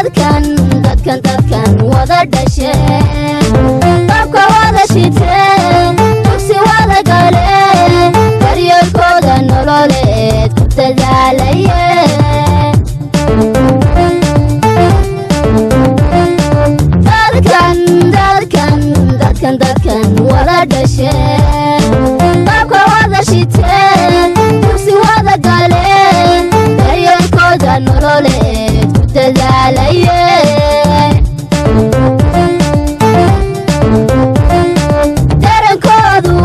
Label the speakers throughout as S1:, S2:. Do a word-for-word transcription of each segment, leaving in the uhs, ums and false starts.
S1: dadkan dadkan dadkan wada dhasheen dabka wada shiteen dugsi wada galeen daryeelkooda nololeed ku dadaalayeen dadkan dadkan dadkan dadkan wada dhasheen dabka wada shiteen dugsi wada galeen daryeelkooda nololeed ku dadaalayeen darankoodu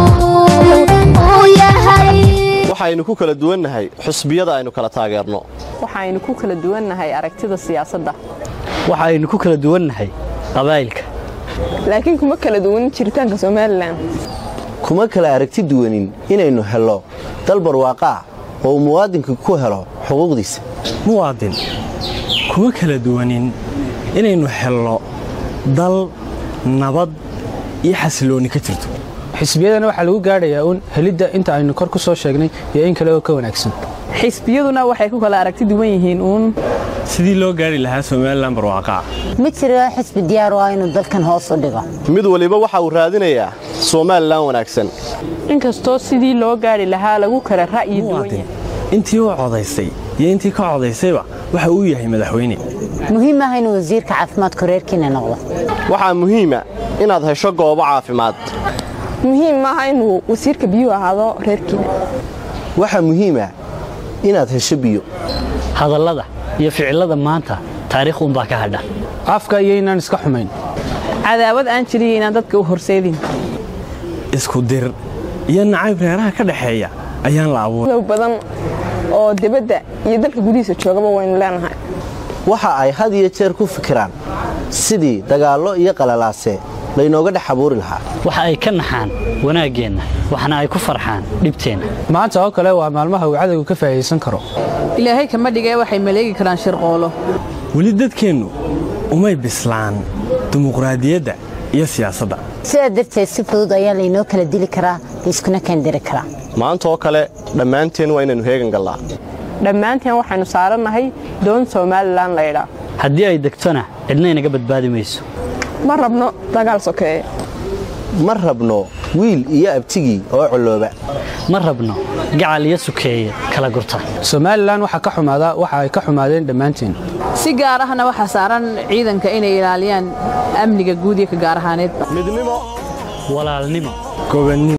S1: uu yahay
S2: waxaynu ku kala duwannahay xusbiyada aynu kala taageerno
S3: waxaynu ku kala duwannahay aragtida siyaasadda
S4: waxaynu ku kala duwannahay qabaa'ilka
S3: laakiin kuma kala duwanin jiritaanka Soomaaliland
S5: kuma kala aragti duwanin inaynu helo dal barwaaqo ah oo muwaadinku ku helo xuquuqdiisa
S6: muwaadin kuma kala duwanin inaynu helo dal nabad iyo xasilooni ka jirto
S7: xisbiyadana waxa lagu gaadhayaa un helidda inta aynu kor ku soo sheegnay iyo in kale oo ka wanaagsan
S3: xisbiyaduna waxay ku kala aragti duwan yihiin uun
S6: sidii loo gaari lahaa Soomaaliland barwaaqo
S8: ma jiro xisbi diyaar ah inuu dalkan hoos u dhigo
S2: mid waliba waxa uu raadinayaa Soomaaliland wanaagsan
S3: inkastoo sidii loo gaari lahaa lagu kala ra'yi duwan
S6: intii uu codaysay iyo intii ka codaysayba waxa uu yahay madaxweyne
S8: muhiim ah inuu wasiirka caafimaadka reerkiina noqdo
S2: waxa muhiim ah inaad hesho goobo caafimaad
S3: muhiim ah inuu wasiirka biyo ahaado reerkiina
S5: waxa muhiim ah inaad hesho biyo
S4: hadallada iyo ficilada maanta taariikh uun baa ka hadha
S7: afka iyo inaan iska xumayn
S3: cadaawad aan jirin inaan dadka u horseedin
S6: isku dir iyo nacayb reeraha ka dhaxeeya ayaan la abuuray
S3: badan oo dibadda iyo dalka gudihiisa joogaba waynu leenahay
S5: waxa ay had iyo jeer ku fikiraan sidii dagaallo iyo qalalaase laynooga dhex abuuri lahaa
S4: waxa ay ka naxaan wanaageenna waxna ay ku farxaan dhibteena
S7: maanta oo kale waa maalmaha uu cadawgu ka faa'iideysan karo
S3: ilaahay kama dhigay waxay maleegi karaan shirqoolo
S6: wali dadkeennu umay bislaan dimuqraadiyadda iyo siyaasadda
S8: sida darteed si fudud ayaa laynoo kala dili karaa iskuna keendiri karaa
S2: maanta oo kale dhammaanteen waa inaynu heegan galnaa
S3: dhammaanteen waxaynu saarannahay doon Soomaaliland la yidhaa
S4: haddii ay degtona cidna inaga badbaadi mayso
S3: ma rabno dagaal sokeeye
S5: ma rabno wiil iyo abtigii oo culooba
S4: ma rabno gacal iyo sukeeye kala gurta
S7: Soomaaliland waxa ka xumaada waxa ay ka xumaadeen dhammaanteen
S3: si gaar ahna waxa saaran ciidanka inay ilaaliyaan amniga guud iyo ka gaar ahaaneed
S2: midnimo
S4: walaalnimo
S6: go'aannimo